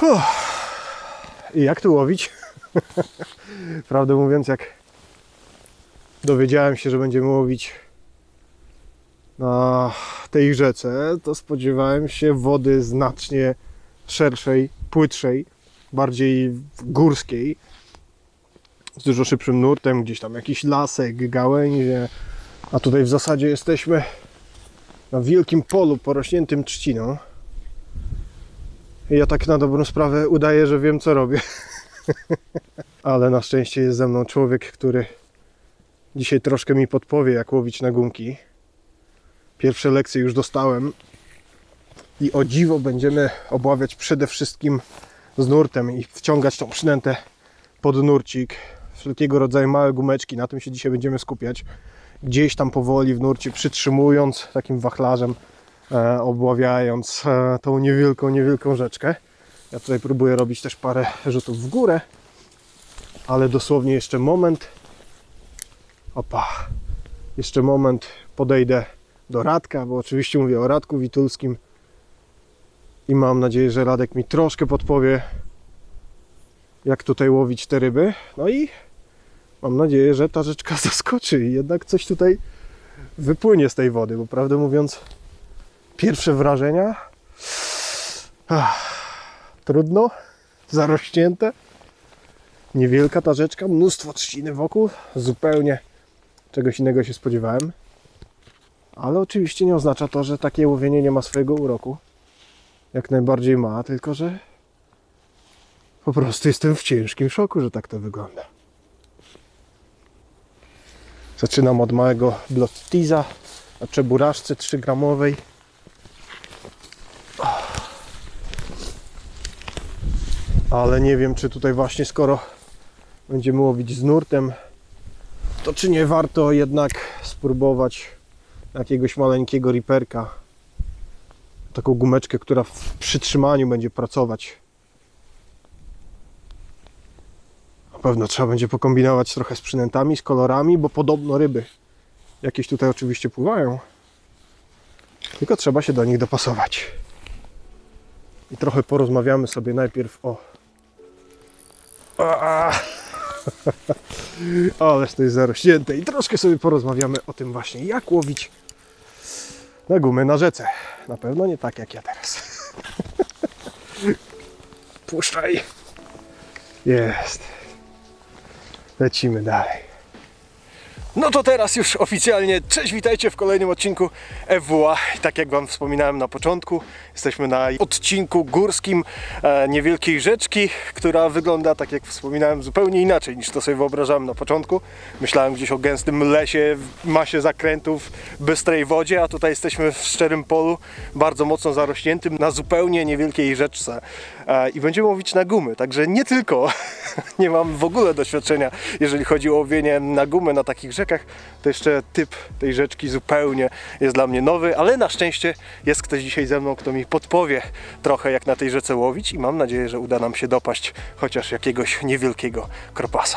I jak tu łowić? Prawdę mówiąc, jak dowiedziałem się, że będziemy łowić na tej rzece, to spodziewałem się wody znacznie szerszej, płytszej, bardziej górskiej, z dużo szybszym nurtem, gdzieś tam jakiś lasek, gałęzie, a tutaj w zasadzie jesteśmy na wielkim polu porośniętym trzciną. I ja tak na dobrą sprawę udaję, że wiem, co robię. Ale na szczęście jest ze mną człowiek, który dzisiaj troszkę mi podpowie, jak łowić na gumki. Pierwsze lekcje już dostałem i o dziwo będziemy obławiać przede wszystkim z nurtem i wciągać tą przynętę pod nurcik. Wszelkiego rodzaju małe gumeczki, na tym się dzisiaj będziemy skupiać. Gdzieś tam powoli w nurcie przytrzymując takim wachlarzem, obławiając tą niewielką rzeczkę. Ja tutaj próbuję robić też parę rzutów w górę, ale dosłownie jeszcze moment. Opa, jeszcze moment, podejdę do Radka, bo oczywiście mówię o Radku Witulskim i mam nadzieję, że Radek mi troszkę podpowie, jak tutaj łowić te ryby. No i mam nadzieję, że ta rzeczka zaskoczy i jednak coś tutaj wypłynie z tej wody, bo prawdę mówiąc, pierwsze wrażenia trudno, zarośnięte, niewielka ta rzeczka, mnóstwo trzciny wokół, zupełnie czegoś innego się spodziewałem, ale oczywiście nie oznacza to, że takie łowienie nie ma swojego uroku, jak najbardziej ma, tylko że po prostu jestem w ciężkim szoku, że tak to wygląda. Zaczynam od małego blottiza na czeburaszce 3-gramowej. Ale nie wiem, czy tutaj właśnie, skoro będziemy łowić z nurtem, to czy nie warto jednak spróbować jakiegoś maleńkiego riperka. Taką gumeczkę, która w przytrzymaniu będzie pracować. Na pewno trzeba będzie pokombinować trochę z przynętami, z kolorami, bo podobno ryby jakieś tutaj oczywiście pływają. Tylko trzeba się do nich dopasować. I trochę porozmawiamy sobie najpierw o... Ależ to jest zarośnięte. I troszkę sobie porozmawiamy o tym właśnie, jak łowić na gumę na rzece. Na pewno nie tak jak ja teraz. Puszczaj. Jest. Lecimy dalej. No to teraz już oficjalnie, cześć, witajcie w kolejnym odcinku FWA. Tak jak Wam wspominałem na początku, jesteśmy na odcinku górskim niewielkiej rzeczki, która wygląda, tak jak wspominałem, zupełnie inaczej niż to sobie wyobrażałem na początku. Myślałem gdzieś o gęstym lesie, masie zakrętów, bystrej wodzie, a tutaj jesteśmy w szczerym polu, bardzo mocno zarośniętym, na zupełnie niewielkiej rzeczce. I będziemy łowić na gumy, także nie tylko, nie mam w ogóle doświadczenia, jeżeli chodzi o łowienie na gumy na takich rzekach, to jeszcze typ tej rzeczki zupełnie jest dla mnie nowy, ale na szczęście jest ktoś dzisiaj ze mną, kto mi podpowie trochę, jak na tej rzece łowić i mam nadzieję, że uda nam się dopaść chociaż jakiegoś niewielkiego kropasa.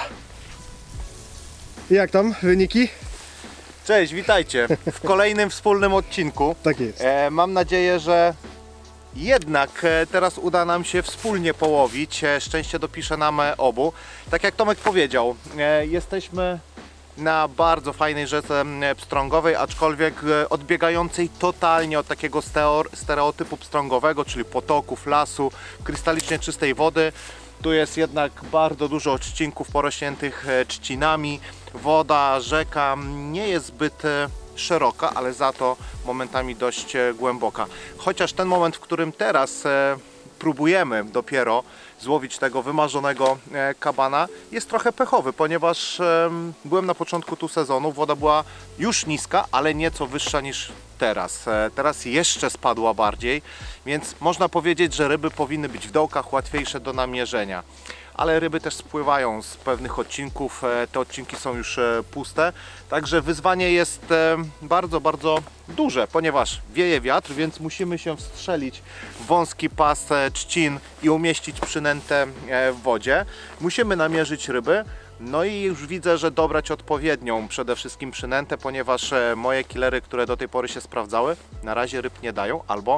Jak tam wyniki? Cześć, witajcie w kolejnym wspólnym odcinku. Tak jest. Mam nadzieję, że jednak teraz uda nam się wspólnie połowić. Szczęście dopisze nam obu. Tak jak Tomek powiedział, jesteśmy na bardzo fajnej rzece pstrągowej, aczkolwiek odbiegającej totalnie od takiego stereotypu pstrągowego, czyli potoków, lasu, krystalicznie czystej wody. Tu jest jednak bardzo dużo odcinków porośniętych trzcinami. Woda, rzeka nie jest zbyt szeroka, ale za to momentami dość głęboka. Chociaż ten moment, w którym teraz próbujemy dopiero złowić tego wymarzonego kabana, jest trochę pechowy, ponieważ byłem na początku tu sezonu, woda była już niska, ale nieco wyższa niż teraz. Teraz jeszcze spadła bardziej, więc można powiedzieć, że ryby powinny być w dołkach, łatwiejsze do namierzenia. Ale ryby też spływają z pewnych odcinków, te odcinki są już puste, także wyzwanie jest bardzo, bardzo duże, ponieważ wieje wiatr, więc musimy się wstrzelić w wąski pas trzcin i umieścić przynętę w wodzie. Musimy namierzyć ryby, no i już widzę, że dobrać odpowiednią przede wszystkim przynętę, ponieważ moje killery, które do tej pory się sprawdzały, na razie ryb nie dają albo po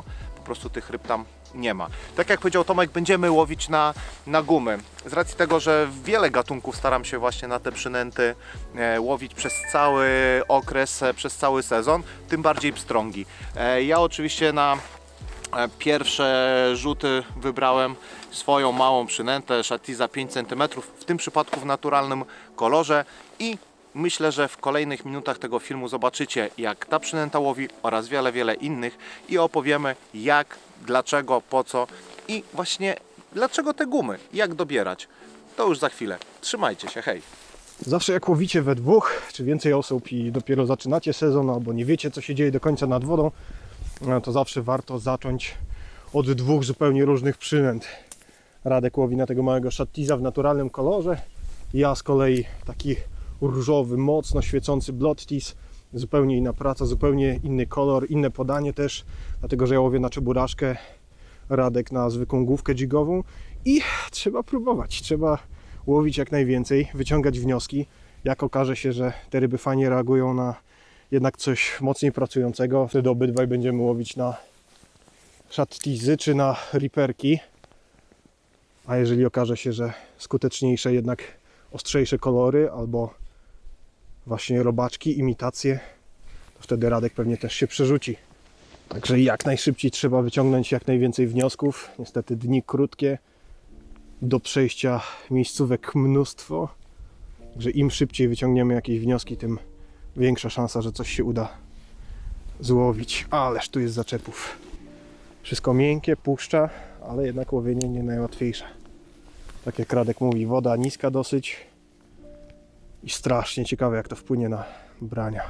prostu tych ryb tam nie ma. Tak jak powiedział Tomek, będziemy łowić na gumy. Z racji tego, że wiele gatunków staram się właśnie na te przynęty łowić przez cały okres, przez cały sezon, tym bardziej pstrągi. Ja oczywiście na pierwsze rzuty wybrałem swoją małą przynętę Shattiza 5 cm, w tym przypadku w naturalnym kolorze, i myślę, że w kolejnych minutach tego filmu zobaczycie, jak ta przynęta łowi oraz wiele innych i opowiemy jak, dlaczego, po co i właśnie dlaczego te gumy, jak dobierać. To już za chwilę. Trzymajcie się, hej! Zawsze jak łowicie we dwóch, czy więcej osób i dopiero zaczynacie sezon, albo nie wiecie, co się dzieje do końca nad wodą, to zawsze warto zacząć od dwóch zupełnie różnych przynęt. Radek łowi na tego małego Shattiza w naturalnym kolorze. Ja z kolei taki różowy, mocno świecący Blottis. Zupełnie inna praca, zupełnie inny kolor, inne podanie też, dlatego że ja łowię na czeburaszkę, Radek na zwykłą główkę jigową i trzeba próbować, trzeba łowić jak najwięcej, wyciągać wnioski. Jak okaże się, że te ryby fajnie reagują na jednak coś mocniej pracującego, wtedy obydwaj będziemy łowić na Shattizy czy na riperki. A jeżeli okaże się, że skuteczniejsze jednak ostrzejsze kolory albo właśnie robaczki, imitacje, to wtedy Radek pewnie też się przerzuci. Także jak najszybciej trzeba wyciągnąć jak najwięcej wniosków. Niestety dni krótkie, do przejścia miejscówek mnóstwo. Także im szybciej wyciągniemy jakieś wnioski, tym większa szansa, że coś się uda złowić. Ależ tu jest zaczepów. Wszystko miękkie, puszcza, ale jednak łowienie nie najłatwiejsze. Tak jak Radek mówi, woda niska dosyć i strasznie ciekawe, jak to wpłynie na brania.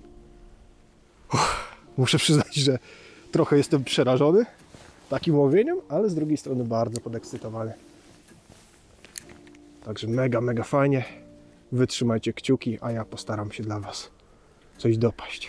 Muszę przyznać, że trochę jestem przerażony takim łowieniem, ale z drugiej strony bardzo podekscytowany. Także mega fajnie. Wytrzymajcie kciuki, a ja postaram się dla Was coś dopaść.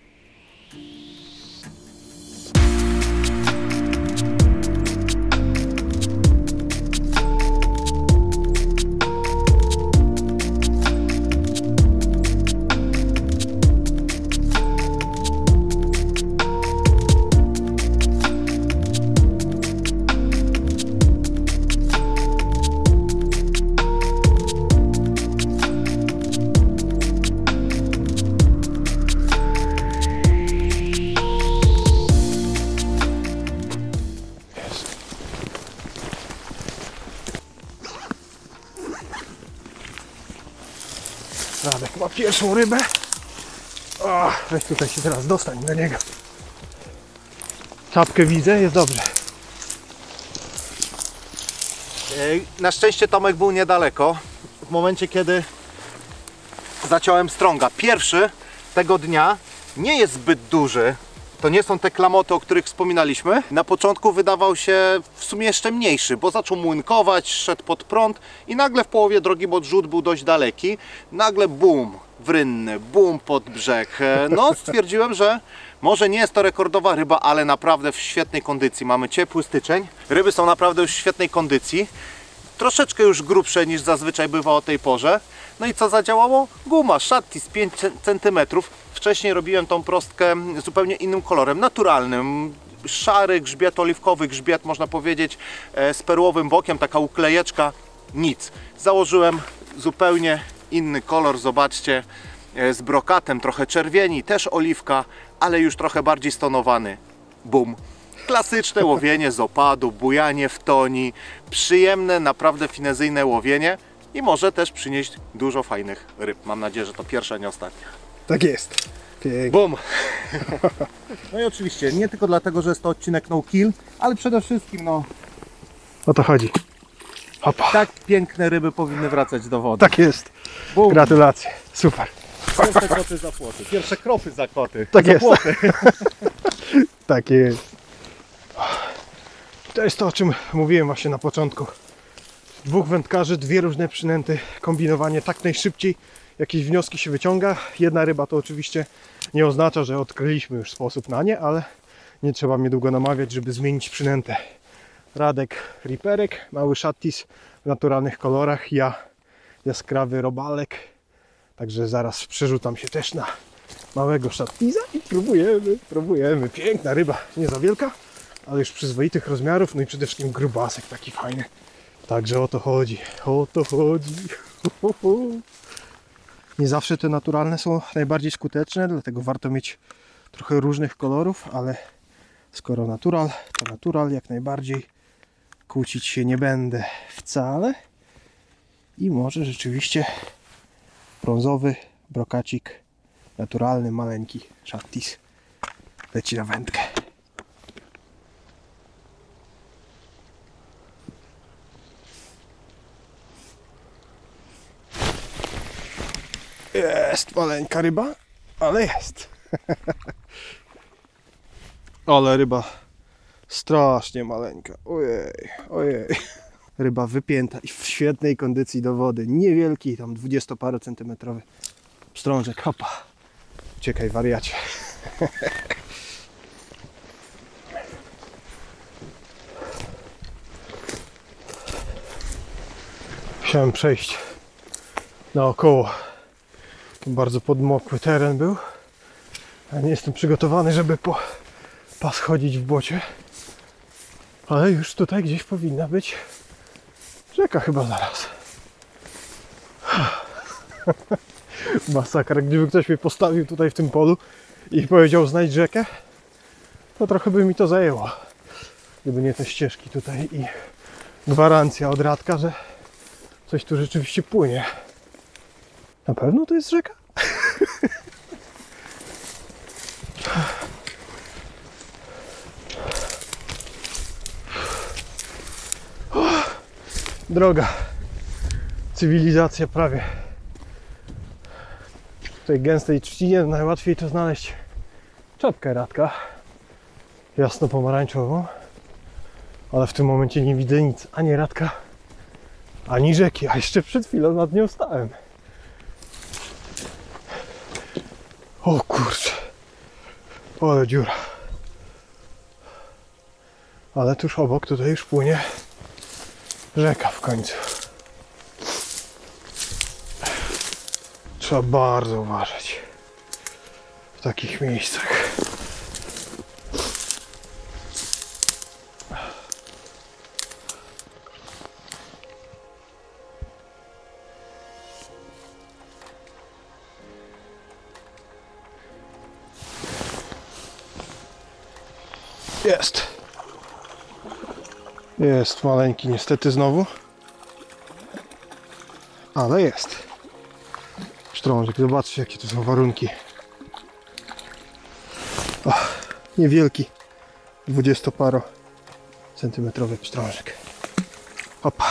Radek ma pierwszą rybę. O, weź tutaj się teraz dostań do niego. Czapkę widzę, jest dobrze. Na szczęście Tomek był niedaleko. W momencie, kiedy zaciąłem strąga. Pierwszy tego dnia nie jest zbyt duży. To nie są te klamoty, o których wspominaliśmy. Na początku wydawał się w sumie jeszcze mniejszy, bo zaczął młynkować, szedł pod prąd i nagle w połowie drogi, bo rzut był dość daleki, nagle bum, wrynny, bum pod brzeg. No, stwierdziłem, że może nie jest to rekordowa ryba, ale naprawdę w świetnej kondycji. Mamy ciepły styczeń, ryby są naprawdę już w świetnej kondycji. Troszeczkę już grubsze niż zazwyczaj bywa o tej porze. No i co zadziałało? Guma Shattiz 5 cm. Wcześniej robiłem tą prostkę zupełnie innym kolorem, naturalnym. Szary grzbiet, oliwkowy grzbiet, można powiedzieć, z perłowym bokiem, taka uklejeczka. Nic. Założyłem zupełnie inny kolor, zobaczcie, z brokatem, trochę czerwieni, też oliwka, ale już trochę bardziej stonowany. Bum. Klasyczne łowienie z opadu, bujanie w toni, przyjemne, naprawdę finezyjne łowienie i może też przynieść dużo fajnych ryb. Mam nadzieję, że to pierwsza, nie ostatnia. Tak jest. Pięknie. Bum! No i oczywiście, nie tylko dlatego, że jest to odcinek no kill, ale przede wszystkim, no, O to chodzi. Hopa. tak piękne ryby powinny wracać do wody. Tak jest. Bum! Gratulacje. Super. Pierwsze koty za płoty. Pierwsze kropy za koty. Tak za jest. Płoty. Tak jest. To jest to, o czym mówiłem właśnie na początku. Dwóch wędkarzy, dwie różne przynęty, kombinowanie tak najszybciej jakieś wnioski się wyciąga. Jedna ryba to oczywiście nie oznacza, że odkryliśmy już sposób na nie, ale nie trzeba mnie długo namawiać, żeby zmienić przynętę. Radek riperek, mały Shattiz w naturalnych kolorach, ja jaskrawy robalek. Także zaraz przerzucam się też na małego Shattiza i próbujemy. Piękna ryba, nie za wielka, ale już przyzwoitych rozmiarów, no i przede wszystkim grubasek taki fajny. Także o to chodzi, o to chodzi. Nie zawsze te naturalne są najbardziej skuteczne, dlatego warto mieć trochę różnych kolorów, ale skoro natural, to natural jak najbardziej. Kłócić się nie będę wcale. I może rzeczywiście brązowy brokacik, naturalny, maleńki szattis leci na wędkę. Jest maleńka ryba, ale jest. Ale ryba strasznie maleńka. Ojej, ojej. Ryba wypięta i w świetnej kondycji do wody. Niewielki, tam 20-parocentymetrowy pstrążek. Hopa. Uciekaj, wariacie. Chciałem przejść naokoło. Bardzo podmokły teren był. Ja nie jestem przygotowany, żeby po pas chodzić w błocie. Ale już tutaj gdzieś powinna być rzeka chyba zaraz. Masakra, gdyby ktoś mnie postawił tutaj w tym polu i powiedział znajdź rzekę, to trochę by mi to zajęło. Gdyby nie te ścieżki tutaj i gwarancja od Radka, że coś tu rzeczywiście płynie. Na pewno to jest rzeka? Droga. Cywilizacja prawie. W tej gęstej trzcinie najłatwiej to znaleźć czapkę Radka. Jasno-pomarańczową. Ale w tym momencie nie widzę nic. Ani Radka, ani rzeki. A jeszcze przed chwilą nad nią stałem. O kurczę. Ale dziura. Ale tuż obok tutaj już płynie rzeka w końcu. Trzeba bardzo uważać w takich miejscach. Jest. Jest maleńki niestety znowu. Ale jest. Pstrążek, zobaczcie jakie to są warunki. O, niewielki 20-parocentymetrowy pstrążek. Opa.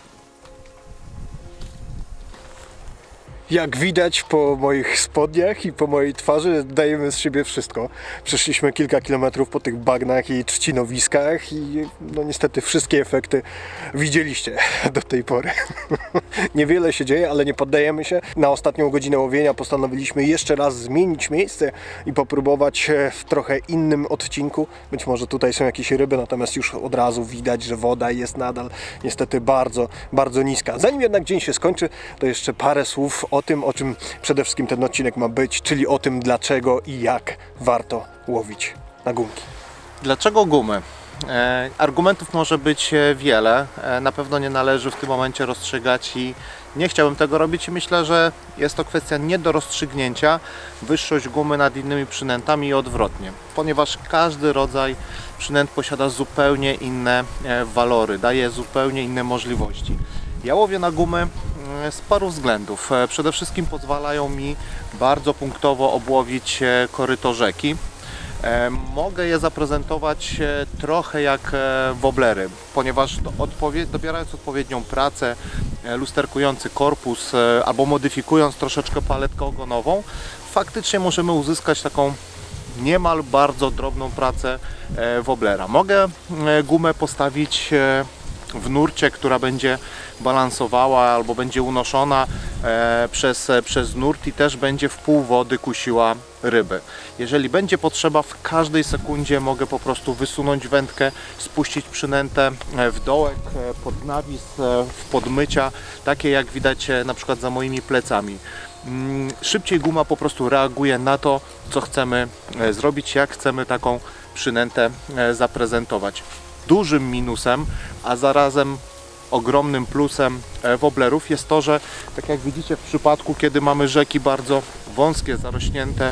Jak widać po moich spodniach i po mojej twarzy dajemy z siebie wszystko. Przeszliśmy kilka kilometrów po tych bagnach i trzcinowiskach i no niestety wszystkie efekty widzieliście do tej pory. Niewiele się dzieje, ale nie poddajemy się. Na ostatnią godzinę łowienia postanowiliśmy jeszcze raz zmienić miejsce i popróbować w trochę innym odcinku. Być może tutaj są jakieś ryby, natomiast już od razu widać, że woda jest nadal niestety bardzo, bardzo niska. Zanim jednak dzień się skończy, to jeszcze parę słów o tym, o czym przede wszystkim ten odcinek ma być, czyli o tym, dlaczego i jak warto łowić na gumki. Dlaczego gumy? Argumentów może być wiele. Na pewno nie należy w tym momencie rozstrzygać i nie chciałbym tego robić i myślę, że jest to kwestia nie do rozstrzygnięcia. Wyższość gumy nad innymi przynętami i odwrotnie, ponieważ każdy rodzaj przynęt posiada zupełnie inne walory, daje zupełnie inne możliwości. Ja łowię na gumy z paru względów. Przede wszystkim pozwalają mi bardzo punktowo obłowić koryto rzeki. Mogę je zaprezentować trochę jak woblery, ponieważ dobierając odpowiednią pracę, lusterkujący korpus albo modyfikując troszeczkę paletkę ogonową, faktycznie możemy uzyskać taką niemal bardzo drobną pracę woblera. Mogę gumę postawić w nurcie, która będzie balansowała albo będzie unoszona przez nurt i też będzie w pół wody kusiła ryby. Jeżeli będzie potrzeba, w każdej sekundzie mogę po prostu wysunąć wędkę, spuścić przynętę w dołek, pod nawis, w podmycia, takie jak widać na przykład za moimi plecami. szybciej guma po prostu reaguje na to, co chcemy zrobić, jak chcemy taką przynętę zaprezentować. Dużym minusem, a zarazem ogromnym plusem wobblerów jest to, że tak jak widzicie w przypadku, kiedy mamy rzeki bardzo wąskie, zarośnięte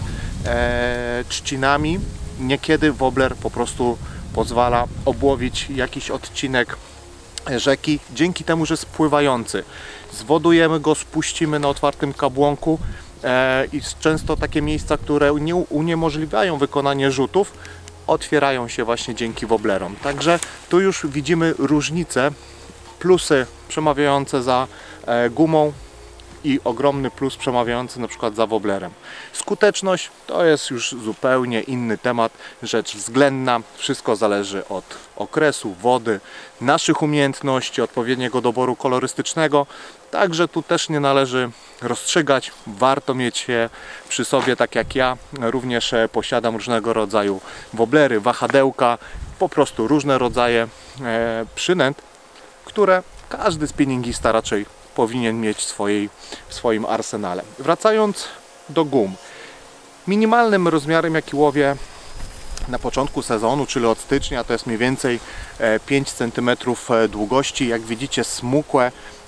trzcinami, niekiedy wobbler po prostu pozwala obłowić jakiś odcinek rzeki dzięki temu, że jest pływający. Zwodujemy go, spuścimy na otwartym kabłonku i często takie miejsca, które uniemożliwiają wykonanie rzutów, otwierają się właśnie dzięki wobblerom. Także tu już widzimy różnicę, plusy przemawiające za gumą i ogromny plus przemawiający na przykład za wobblerem. Skuteczność to jest już zupełnie inny temat, rzecz względna. Wszystko zależy od okresu, wody, naszych umiejętności, odpowiedniego doboru kolorystycznego. Także tu też nie należy rozstrzygać. Warto mieć je przy sobie, tak jak ja. Również posiadam różnego rodzaju wobblery, wahadełka, po prostu różne rodzaje przynęt, które każdy spinningista raczej powinien mieć w swoim arsenale. Wracając do gum. Minimalnym rozmiarem, jaki łowię na początku sezonu, czyli od stycznia, to jest mniej więcej 5 cm długości. Jak widzicie, smukłe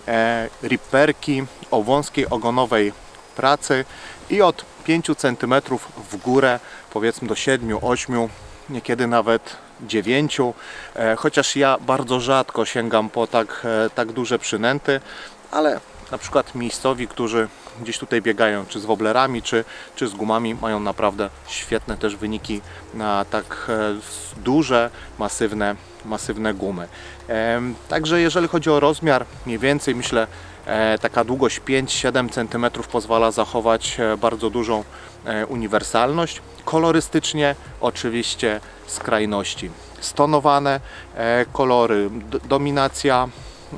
ripperki o wąskiej ogonowej pracy i od 5 cm w górę, powiedzmy do 7, 8, niekiedy nawet 9, chociaż ja bardzo rzadko sięgam po tak duże przynęty, ale na przykład miejscowi, którzy gdzieś tutaj biegają, czy z wobblerami, czy z gumami, mają naprawdę świetne też wyniki na tak duże, masywne gumy. Także jeżeli chodzi o rozmiar, mniej więcej myślę, taka długość 5-7 cm pozwala zachować bardzo dużą uniwersalność. Kolorystycznie oczywiście skrajności. Stonowane kolory, dominacja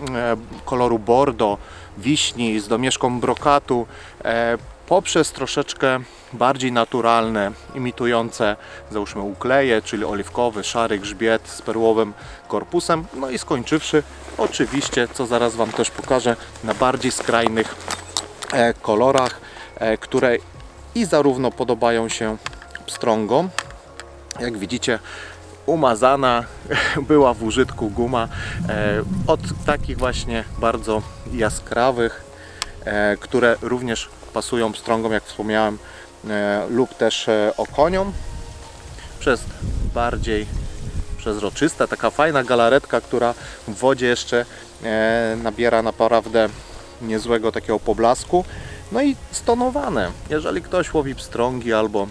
koloru bordo, wiśni z domieszką brokatu, poprzez troszeczkę bardziej naturalne, imitujące załóżmy ukleje, czyli oliwkowy, szary grzbiet z perłowym korpusem, no i skończywszy oczywiście, co zaraz Wam też pokażę, na bardziej skrajnych kolorach, które i zarówno podobają się pstrągom, jak widzicie, umazana była w użytku guma od takich właśnie bardzo jaskrawych, które również pasują pstrągom, jak wspomniałem, lub też okoniom, przez bardziej przezroczysta, taka fajna galaretka, która w wodzie jeszcze nabiera naprawdę niezłego takiego poblasku. No i stonowane. Jeżeli ktoś łowi pstrągi albo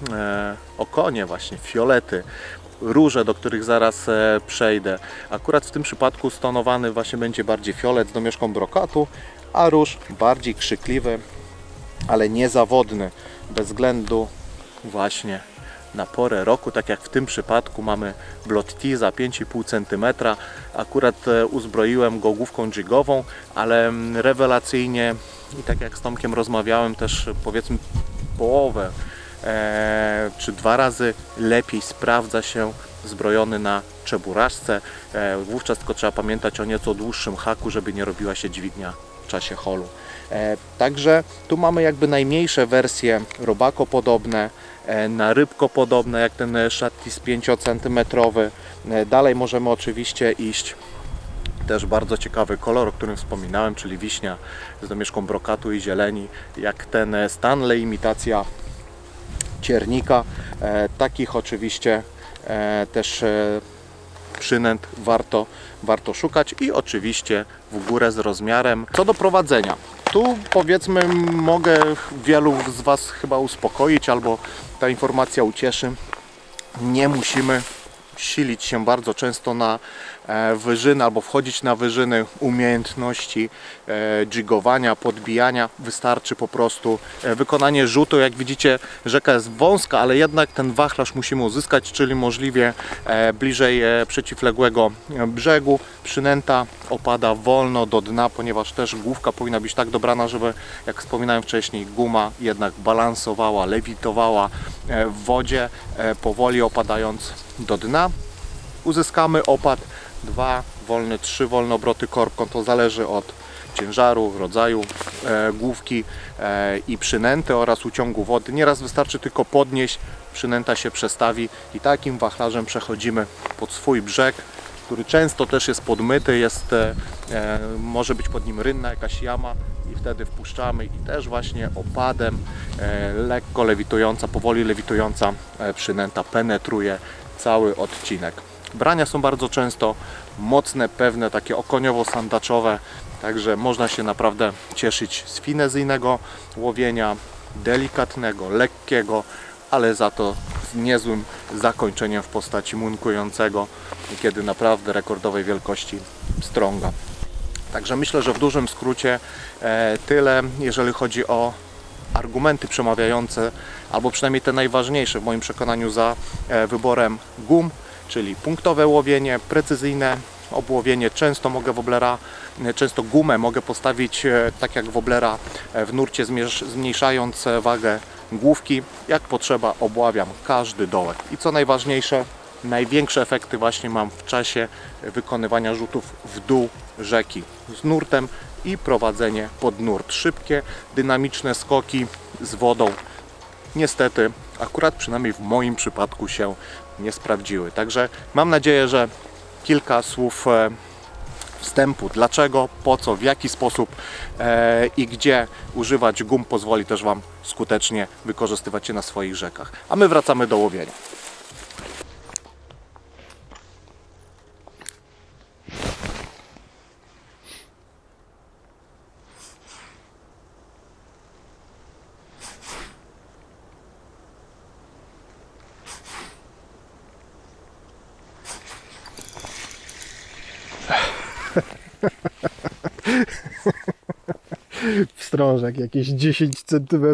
okonie, właśnie fiolety, róże, do których zaraz przejdę. Akurat w tym przypadku stonowany właśnie będzie bardziej fiolet z domieszką brokatu, a róż bardziej krzykliwy, ale niezawodny, bez względu właśnie na porę roku, tak jak w tym przypadku mamy Blottiza 5,5 cm. Akurat uzbroiłem go główką jigową, ale rewelacyjnie i tak jak z Tomkiem rozmawiałem, też powiedzmy połowę czy 2 razy lepiej sprawdza się zbrojony na czeburażce. Wówczas tylko trzeba pamiętać o nieco dłuższym haku, żeby nie robiła się dźwignia w czasie holu. Także tu mamy jakby najmniejsze wersje robako podobne, na rybko podobne, jak ten Shattis 5 cm. Dalej możemy oczywiście iść. Też bardzo ciekawy kolor, o którym wspominałem, czyli wiśnia z domieszką brokatu i zieleni, jak ten Stanley, imitacja ciernika. Takich oczywiście też przynęt warto szukać i oczywiście w górę z rozmiarem. Co do prowadzenia, tu powiedzmy mogę wielu z Was chyba uspokoić, albo ta informacja ucieszy. Nie musimy silić się bardzo często na wyżyny albo wchodzić na wyżyny umiejętności jigowania, podbijania. Wystarczy po prostu wykonanie rzutu. Jak widzicie, rzeka jest wąska, ale jednak ten wachlarz musimy uzyskać, czyli możliwie bliżej przeciwległego brzegu. Przynęta opada wolno do dna, ponieważ też główka powinna być tak dobrana, żeby, jak wspominałem wcześniej, guma jednak balansowała, lewitowała w wodzie, powoli opadając do dna. Uzyskamy opad 2 wolne, 3 wolne obroty korbką, to zależy od ciężaru, rodzaju główki i przynęty oraz uciągu wody. Nieraz wystarczy tylko podnieść, przynęta się przestawi i takim wachlarzem przechodzimy pod swój brzeg, który często też jest podmyty, może być pod nim rynna, jakaś jama i wtedy wpuszczamy i też właśnie opadem lekko lewitująca, powoli lewitująca przynęta penetruje cały odcinek. Brania są bardzo często mocne, pewne, takie okoniowo-sandaczowe, także można się naprawdę cieszyć z finezyjnego łowienia, delikatnego, lekkiego, ale za to z niezłym zakończeniem w postaci munkującego, kiedy naprawdę rekordowej wielkości pstrąga. Także myślę, że w dużym skrócie tyle, jeżeli chodzi o argumenty przemawiające, albo przynajmniej te najważniejsze w moim przekonaniu za wyborem gum, czyli punktowe łowienie, precyzyjne obłowienie. Często gumę mogę postawić tak jak woblera w nurcie, zmniejszając wagę główki. Jak potrzeba, obławiam każdy dołek. I co najważniejsze, największe efekty właśnie mam w czasie wykonywania rzutów w dół rzeki z nurtem i prowadzenie pod nurt. Szybkie, dynamiczne skoki z wodą niestety akurat przynajmniej w moim przypadku się nie sprawdziły. Także mam nadzieję, że kilka słów wstępu, dlaczego, po co, w jaki sposób i gdzie używać gum pozwoli też Wam skutecznie wykorzystywać je na swoich rzekach. A my wracamy do łowienia. Wstrążek jakieś 10 cm.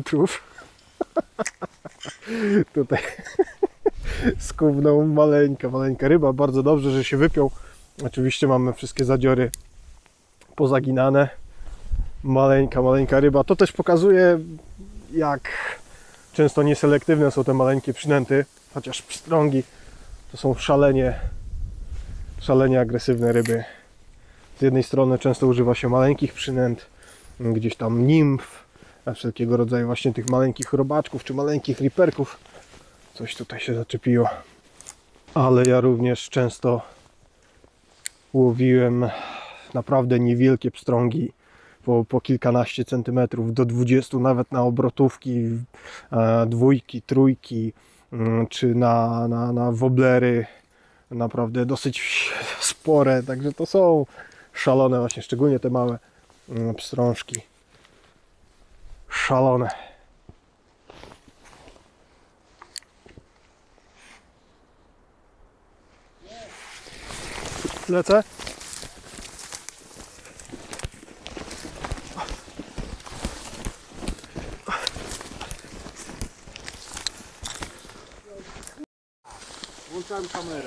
Tutaj skubnął maleńka ryba. Bardzo dobrze, że się wypiął. Oczywiście mamy wszystkie zadziory pozaginane. Maleńka ryba. To też pokazuje, jak często nieselektywne są te maleńkie przynęty. Chociaż pstrągi to są szalenie agresywne ryby. Z jednej strony często używa się maleńkich przynęt, gdzieś tam nimf, wszelkiego rodzaju właśnie tych maleńkich robaczków czy maleńkich riperków. Coś tutaj się zaczepiło. Ale ja również często łowiłem naprawdę niewielkie pstrągi po kilkanaście centymetrów, do 20 nawet na obrotówki, dwójki, trójki, czy na woblery. Naprawdę dosyć spore, także to są szalone właśnie, szczególnie te małe pstrążki. Szalone. Lecę. Włączałem kamerę.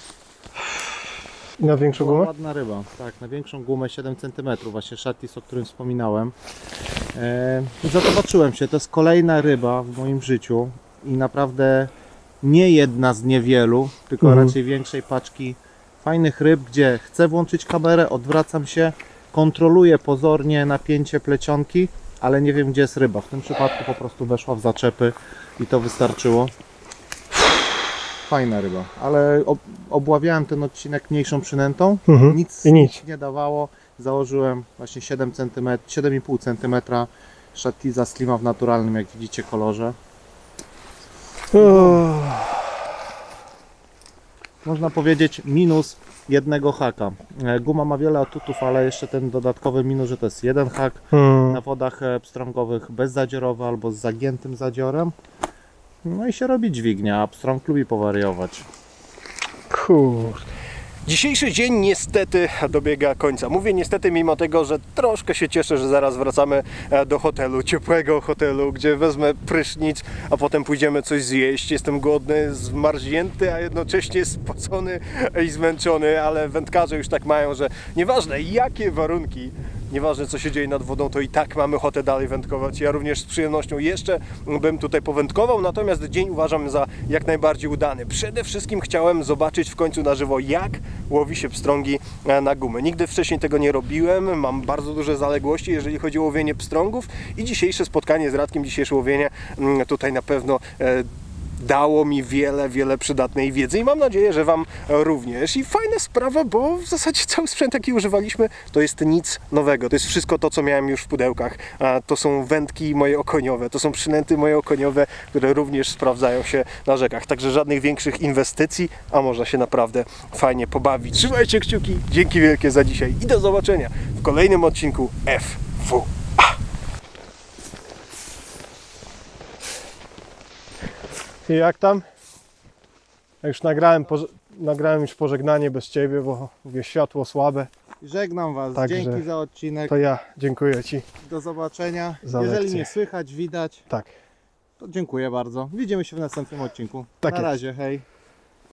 Na większą gumę? Ładna ryba, tak, na większą gumę 7 cm, właśnie Shattis, o którym wspominałem. Zobaczyłem się, to jest kolejna ryba w moim życiu i naprawdę nie jedna z niewielu, tylko raczej większej paczki fajnych ryb, gdzie chcę włączyć kamerę, odwracam się, kontroluję pozornie napięcie plecionki, ale nie wiem, gdzie jest ryba. W tym przypadku po prostu weszła w zaczepy i to wystarczyło. Fajna ryba, ale obławiałem ten odcinek mniejszą przynętą, nic nie dawało. Założyłem właśnie 7,5 cm Shattisa Slima w naturalnym, jak widzicie, kolorze. Można powiedzieć minus jednego haka. Guma ma wiele atutów, ale jeszcze ten dodatkowy minus, że to jest jeden hak na wodach pstrągowych bezzadziorowy albo z zagiętym zadziorem. No i się robi dźwignia, a pstrąg lubi powariować. Kurde. Dzisiejszy dzień niestety dobiega końca. Mówię niestety, mimo tego, że troszkę się cieszę, że zaraz wracamy do hotelu, ciepłego hotelu, gdzie wezmę prysznic, a potem pójdziemy coś zjeść. Jestem głodny, zmarznięty, a jednocześnie spocony i zmęczony, ale wędkarze już tak mają, że nieważne jakie warunki nieważne co się dzieje nad wodą, to i tak mamy ochotę dalej wędkować. Ja również z przyjemnością jeszcze bym tutaj powędkował, natomiast dzień uważam za jak najbardziej udany. Przede wszystkim chciałem zobaczyć w końcu na żywo, jak łowi się pstrągi na gumę. Nigdy wcześniej tego nie robiłem, mam bardzo duże zaległości, jeżeli chodzi o łowienie pstrągów i dzisiejsze spotkanie z Radkiem, dzisiejsze łowienie tutaj na pewno dało mi wiele przydatnej wiedzy i mam nadzieję, że Wam również. I fajna sprawa, bo w zasadzie cały sprzęt, jaki używaliśmy, to jest nic nowego. To jest wszystko to, co miałem już w pudełkach. To są wędki moje okoniowe, to są przynęty moje okoniowe, które również sprawdzają się na rzekach. Także żadnych większych inwestycji, a można się naprawdę fajnie pobawić. Trzymajcie kciuki, dzięki wielkie za dzisiaj i do zobaczenia w kolejnym odcinku FW. I jak tam? Ja już nagrałem już pożegnanie bez Ciebie, bo mówię, światło słabe. Żegnam Was, Także dzięki za odcinek, To ja dziękuję Ci. do zobaczenia. za Jeżeli lekcję. nie słychać, widać, Tak. to dziękuję bardzo. Widzimy się w następnym odcinku. Tak Na jest. razie, hej.